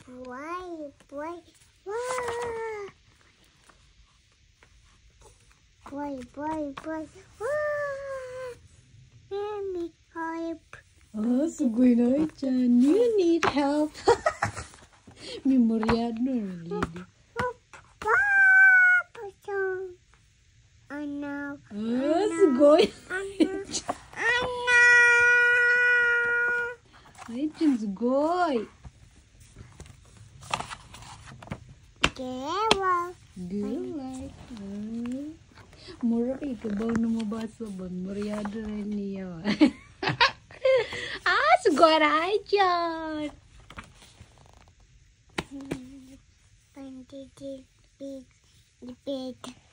Boy. Let me help. Sugoi nói Chan, you need help. Memoriado lidi. Sugoi. Ay, Chan sugoi. Gelai. Murah itu bau nama bahasa bang meriada ni ya. Sugoi aja. Find the big.